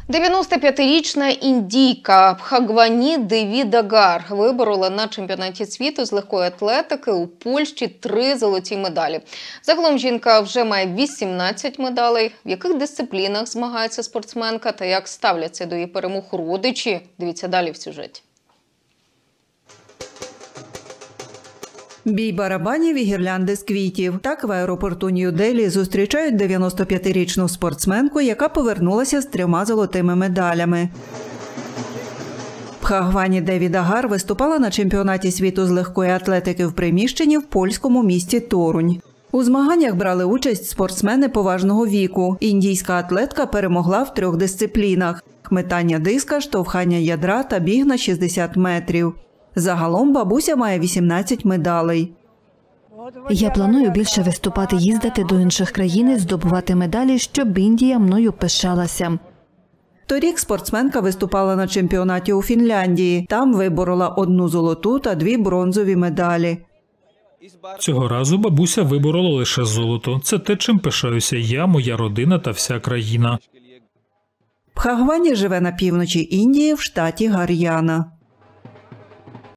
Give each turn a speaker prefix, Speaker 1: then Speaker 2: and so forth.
Speaker 1: 95-річна індійка Бхагвані Деві Дагар виборола на чемпіонаті світу з легкої атлетики у Польщі 3 золоті медалі. Загалом жінка вже має 18 медалей. В яких дисциплінах змагається спортсменка та як ставляться до її перемог родичі? Дивіться далі в сюжеті.
Speaker 2: Бій барабанів і гірлянди з квітів. Так в аеропорту Нью-Делі зустрічають 95-річну спортсменку, яка повернулася з 3 золотими медалями. Бхагвані Деві Дагар виступала на чемпіонаті світу з легкої атлетики в приміщенні в польському місті Торунь. У змаганнях брали участь спортсмени поважного віку. Індійська атлетка перемогла в 3 дисциплінах – метання диска, штовхання ядра та біг на 60 метрів. Загалом бабуся має 18 медалей.
Speaker 3: Я планую більше виступати, їздити до інших країн і здобувати медалі, щоб Індія мною пишалася.
Speaker 2: Торік спортсменка виступала на чемпіонаті у Фінляндії. Там виборола 1 золоту та 2 бронзові медалі.
Speaker 4: Цього разу бабуся виборола лише золото. Це те, чим пишаюся я, моя родина та вся країна.
Speaker 2: Бхагвані живе на півночі Індії в штаті Гар'яна.